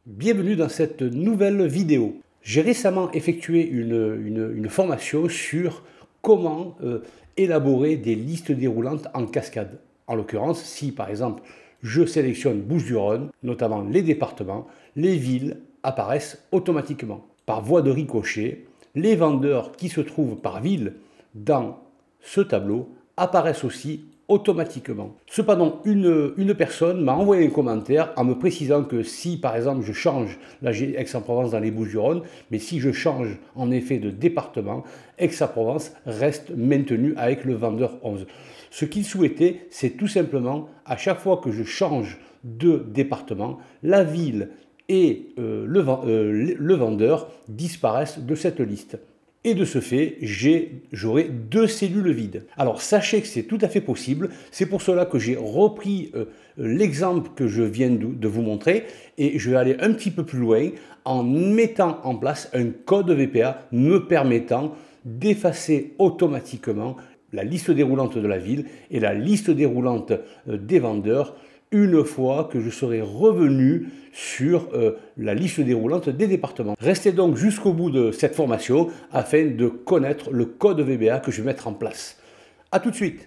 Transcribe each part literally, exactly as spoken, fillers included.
Bienvenue dans cette nouvelle vidéo. J'ai récemment effectué une, une, une formation sur comment euh, élaborer des listes déroulantes en cascade. En l'occurrence, si par exemple je sélectionne Bouches-du-Rhône, notamment les départements, les villes apparaissent automatiquement. Par voie de ricochet, les vendeurs qui se trouvent par ville dans ce tableau apparaissent aussi automatiquement. Cependant, une, une personne m'a envoyé un commentaire en me précisant que si par exemple je change, là j'ai Aix-en-Provence dans les Bouches-du-Rhône, mais si je change en effet de département, Aix-en-Provence reste maintenu avec le vendeur onze. Ce qu'il souhaitait, c'est tout simplement à chaque fois que je change de département, la ville et euh, le, euh, le vendeur disparaissent de cette liste. Et de ce fait, j'aurai deux cellules vides. Alors sachez que c'est tout à fait possible, c'est pour cela que j'ai repris euh, l'exemple que je viens de, de vous montrer et je vais aller un petit peu plus loin en mettant en place un code V P A me permettant d'effacer automatiquement la liste déroulante de la ville et la liste déroulante euh, des vendeurs une fois que je serai revenu sur euh, la liste déroulante des départements. Restez donc jusqu'au bout de cette formation afin de connaître le code V B A que je vais mettre en place. A tout de suite.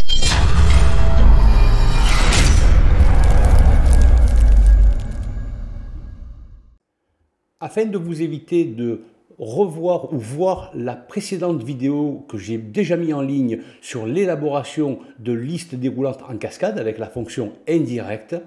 Afin de vous éviter de revoir ou voir la précédente vidéo que j'ai déjà mis en ligne sur l'élaboration de listes déroulantes en cascade avec la fonction indirect,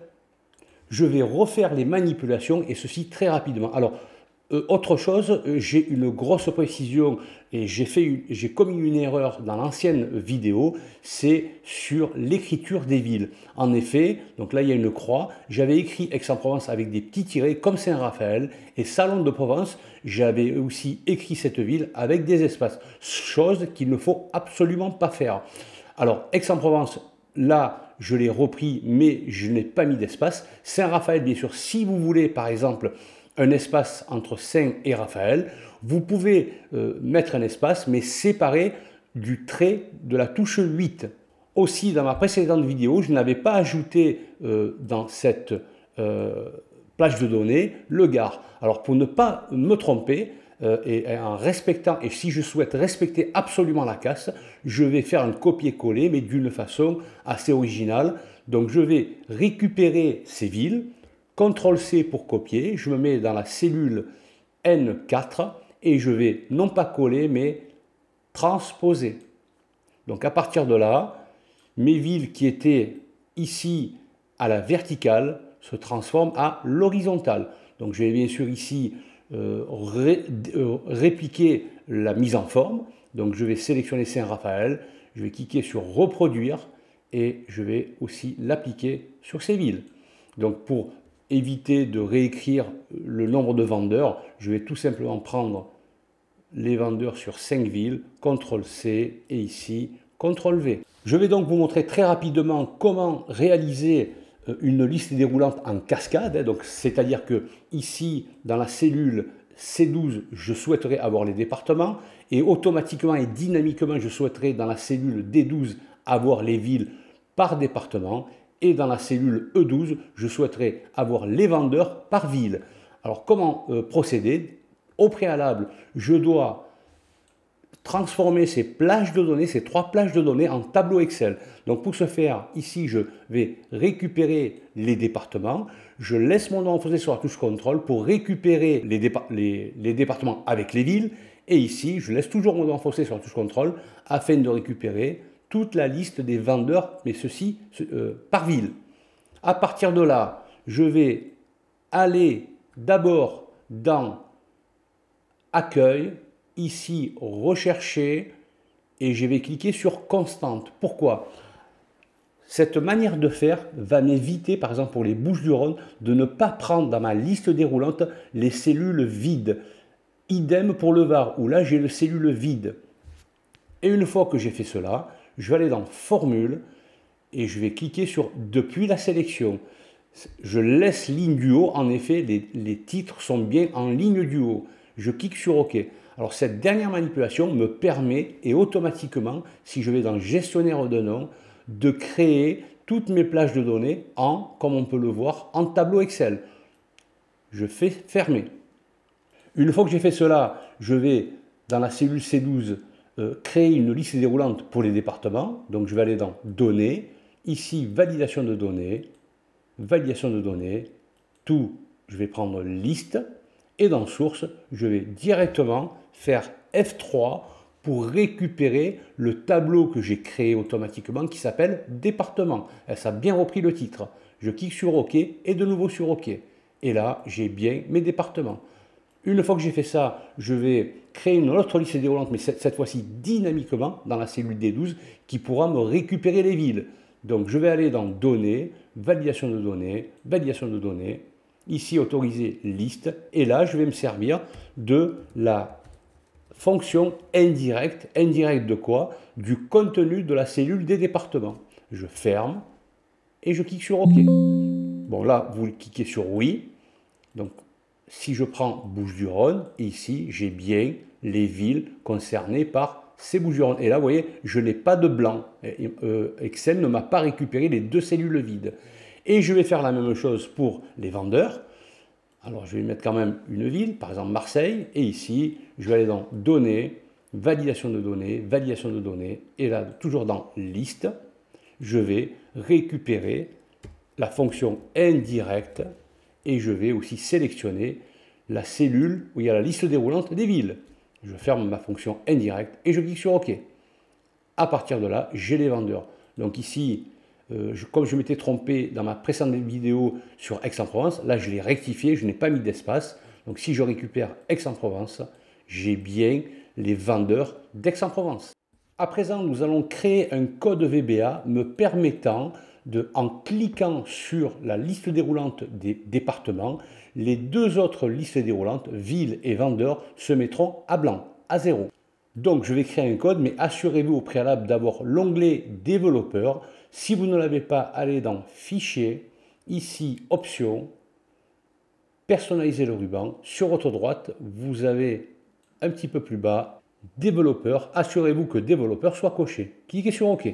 je vais refaire les manipulations et ceci très rapidement. Alors, euh, autre chose, j'ai une grosse précision et j'ai fait, j'ai commis une erreur dans l'ancienne vidéo, c'est sur l'écriture des villes. En effet, donc là il y a une croix, j'avais écrit Aix-en-Provence avec des petits tirets comme Saint-Raphaël et Salon de Provence, j'avais aussi écrit cette ville avec des espaces, chose qu'il ne faut absolument pas faire. Alors Aix-en-Provence, là je l'ai repris mais je n'ai pas mis d'espace. Saint-Raphaël, bien sûr, si vous voulez par exemple un espace entre Saint et Raphaël, vous pouvez euh, mettre un espace mais séparé du trait de la touche huit. Aussi, dans ma précédente vidéo, je n'avais pas ajouté euh, dans cette euh, plage de données le Gard. Alors pour ne pas me tromper euh, et, et en respectant, et si je souhaite respecter absolument la casse, je vais faire un copier-coller mais d'une façon assez originale. Donc je vais récupérer ces villes, contrôle C pour copier, je me mets dans la cellule N quatre et je vais non pas coller mais transposer. Donc à partir de là, mes villes qui étaient ici à la verticale se transforment à l'horizontale. Donc je vais bien sûr ici euh, ré, euh, répliquer la mise en forme. Donc je vais sélectionner Saint-Raphaël, je vais cliquer sur reproduire et je vais aussi l'appliquer sur ces villes. Donc pour éviter de réécrire le nombre de vendeurs, je vais tout simplement prendre les vendeurs sur cinq villes, contrôle C et ici contrôle V. Je vais donc vous montrer très rapidement comment réaliser une liste déroulante en cascade, donc c'est-à-dire que ici dans la cellule C douze, je souhaiterais avoir les départements et automatiquement et dynamiquement, je souhaiterais dans la cellule D douze avoir les villes par département. Et dans la cellule E douze, je souhaiterais avoir les vendeurs par ville. Alors comment euh, procéder? Au préalable, je dois transformer ces plages de données, ces trois plages de données en tableau Excel. Donc pour ce faire, ici, je vais récupérer les départements. Je laisse mon doigt enfoncé sur la touche contrôle pour récupérer les, dépa les, les départements avec les villes. Et ici, je laisse toujours mon doigt enfoncé sur la touche contrôle afin de récupérer toute la liste des vendeurs, mais ceci euh, par ville. À partir de là, je vais aller d'abord dans Accueil, ici Rechercher, et je vais cliquer sur Constante. Pourquoi? Cette manière de faire va m'éviter, par exemple pour les Bouches-du-Rhône, de ne pas prendre dans ma liste déroulante les cellules vides. Idem pour le Var, où là j'ai le cellule vide. Et une fois que j'ai fait cela, je vais aller dans Formule et je vais cliquer sur Depuis la sélection. Je laisse ligne du haut. En effet, les, les titres sont bien en ligne du haut. Je clique sur OK. Alors cette dernière manipulation me permet, et automatiquement, si je vais dans Gestionnaire de noms, de créer toutes mes plages de données en, comme on peut le voir, en tableau Excel. je fais fermer. Une fois que j'ai fait cela, je vais dans la cellule C douze euh, créer une liste déroulante pour les départements. Donc je vais aller dans Données, ici validation de données, validation de données, tout, je vais prendre liste et dans Source, je vais directement faire F trois pour récupérer le tableau que j'ai créé automatiquement qui s'appelle département. Ça a bien repris le titre. Je clique sur OK et de nouveau sur OK. Et là, j'ai bien mes départements. Une fois que j'ai fait ça, je vais créer une autre liste déroulante, mais cette, cette fois-ci dynamiquement dans la cellule D douze qui pourra me récupérer les villes. Donc je vais aller dans Données, validation de données, validation de données, ici autoriser liste, et là je vais me servir de la fonction indirect. Indirect de quoi? Du contenu de la cellule des départements. Je ferme et je clique sur OK. Bon là, vous cliquez sur oui. Donc si je prends Bouches-du-Rhône, ici j'ai bien les villes concernées par ces Bouches-du-Rhône. Et là, vous voyez, je n'ai pas de blanc. Excel ne m'a pas récupéré les deux cellules vides. Et je vais faire la même chose pour les vendeurs. Alors, je vais mettre quand même une ville, par exemple Marseille. Et ici, je vais aller dans Données, validation de données, validation de données. Et là, toujours dans Liste, je vais récupérer la fonction indirecte. Et je vais aussi sélectionner la cellule où il y a la liste déroulante des villes. Je ferme ma fonction indirecte et je clique sur OK. À partir de là, j'ai les vendeurs. Donc ici, euh, je, comme je m'étais trompé dans ma précédente vidéo sur Aix-en-Provence, là je l'ai rectifié, je n'ai pas mis d'espace. Donc si je récupère Aix-en-Provence, j'ai bien les vendeurs d'Aix-en-Provence. À présent, nous allons créer un code V B A me permettant de, en cliquant sur la liste déroulante des départements, les deux autres listes déroulantes, villes et vendeurs, se mettront à blanc, à zéro. Donc je vais créer un code, mais assurez-vous au préalable d'avoir l'onglet développeur. Si vous ne l'avez pas, allez dans Fichier, ici Options, personnaliser le ruban. Sur votre droite, vous avez un petit peu plus bas, développeur. Assurez-vous que développeur soit coché. Cliquez sur OK.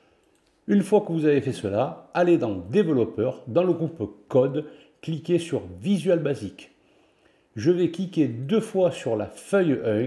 Une fois que vous avez fait cela, allez dans Développeur, dans le groupe Code, cliquez sur Visual Basic. Je vais cliquer deux fois sur la feuille un.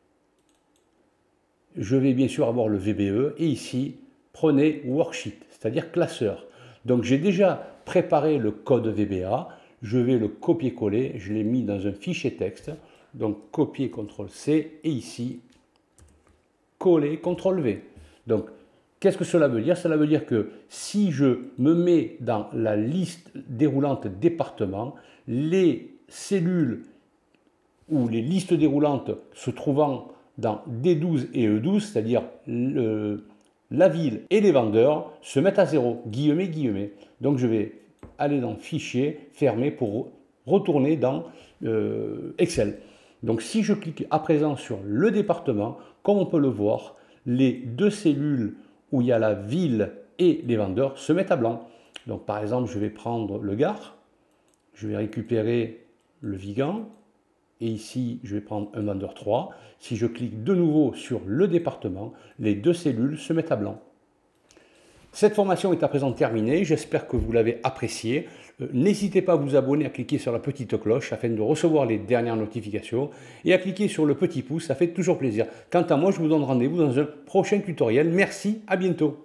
Je vais bien sûr avoir le V B E et ici, prenez Worksheet, c'est-à-dire classeur. Donc j'ai déjà préparé le code V B A, je vais le copier-coller, je l'ai mis dans un fichier texte, donc copier, contrôle C et ici, coller, contrôle V. Donc qu'est-ce que cela veut dire? Cela veut dire que si je me mets dans la liste déroulante département, les cellules ou les listes déroulantes se trouvant dans D douze et E douze, c'est-à-dire la ville et les vendeurs, se mettent à zéro, guillemets, guillemets. Donc je vais aller dans Fichier, fermer pour retourner dans euh, Excel. Donc si je clique à présent sur le département, comme on peut le voir, les deux cellules où il y a la ville et les vendeurs se mettent à blanc. Donc par exemple, je vais prendre le Gard, je vais récupérer le Vigan, et ici, je vais prendre un vendeur trois. Si je clique de nouveau sur le département, les deux cellules se mettent à blanc. Cette formation est à présent terminée. J'espère que vous l'avez appréciée. Euh, N'hésitez pas à vous abonner, à cliquer sur la petite cloche afin de recevoir les dernières notifications et à cliquer sur le petit pouce, ça fait toujours plaisir. Quant à moi, je vous donne rendez-vous dans un prochain tutoriel. Merci, à bientôt.